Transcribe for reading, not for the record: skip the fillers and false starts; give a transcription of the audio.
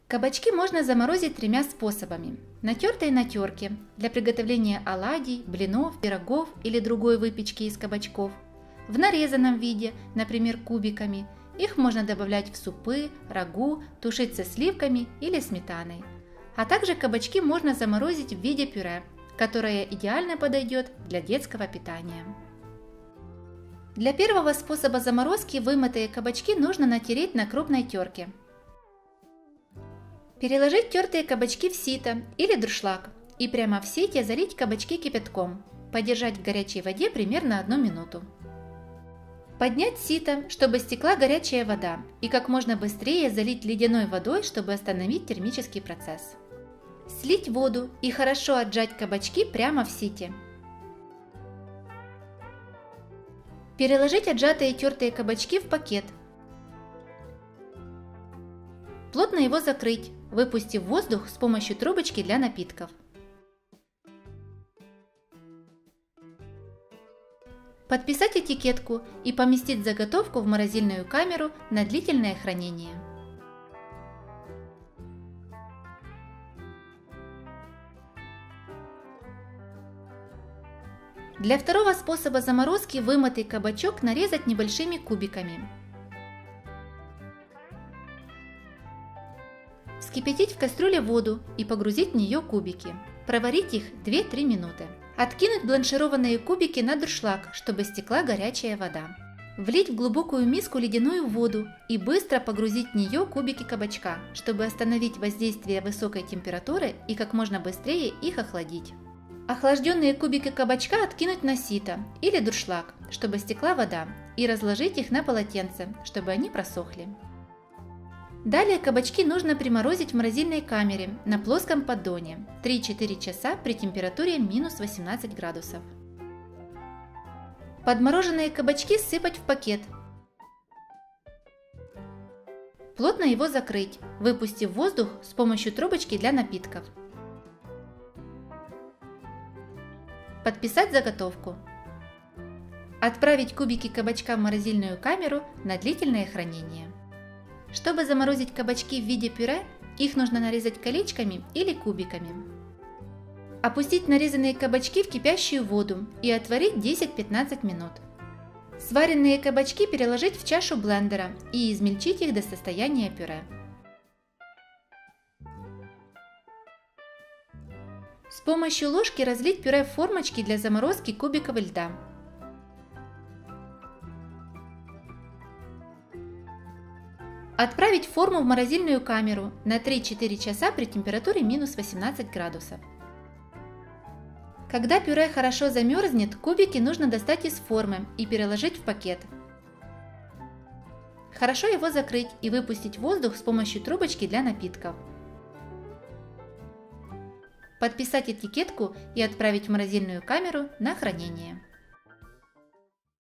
Кабачки можно заморозить тремя способами. На тертой на терке для приготовления оладий, блинов, пирогов или другой выпечки из кабачков. В нарезанном виде, например, кубиками. Их можно добавлять в супы, рагу, тушить со сливками или сметаной. А также кабачки можно заморозить в виде пюре, которое идеально подойдет для детского питания. Для первого способа заморозки вымытые кабачки нужно натереть на крупной терке. Переложить тертые кабачки в сито или дуршлаг и прямо в сите залить кабачки кипятком. Подержать в горячей воде примерно 1 минуту. Поднять сито, чтобы стекла горячая вода, и как можно быстрее залить ледяной водой, чтобы остановить термический процесс. Слить воду и хорошо отжать кабачки прямо в сите. Переложить отжатые тертые кабачки в пакет. Плотно его закрыть, выпустив воздух с помощью трубочки для напитков. Подписать этикетку и поместить заготовку в морозильную камеру на длительное хранение. Для второго способа заморозки вымытый кабачок нарезать небольшими кубиками. Вскипятить в кастрюле воду и погрузить в нее кубики. Проварить их 2-3 минуты. Откинуть бланшированные кубики на дуршлаг, чтобы стекла горячая вода. Влить в глубокую миску ледяную воду и быстро погрузить в нее кубики кабачка, чтобы остановить воздействие высокой температуры и как можно быстрее их охладить. Охлажденные кубики кабачка откинуть на сито или дуршлаг, чтобы стекла вода, и разложить их на полотенце, чтобы они просохли. Далее кабачки нужно приморозить в морозильной камере на плоском поддоне 3-4 часа при температуре минус 18 градусов. Подмороженные кабачки сыпать в пакет. Плотно его закрыть, выпустив воздух с помощью трубочки для напитков. Подписать заготовку. Отправить кубики кабачка в морозильную камеру на длительное хранение. Чтобы заморозить кабачки в виде пюре, их нужно нарезать колечками или кубиками. Опустить нарезанные кабачки в кипящую воду и отварить 10-15 минут. Сваренные кабачки переложить в чашу блендера и измельчить их до состояния пюре. С помощью ложки разлить пюре в формочки для заморозки кубиков льда. Отправить форму в морозильную камеру на 3-4 часа при температуре минус 18 градусов. Когда пюре хорошо замерзнет, кубики нужно достать из формы и переложить в пакет. Хорошо его закрыть и выпустить воздух с помощью трубочки для напитков. Подписать этикетку и отправить в морозильную камеру на хранение.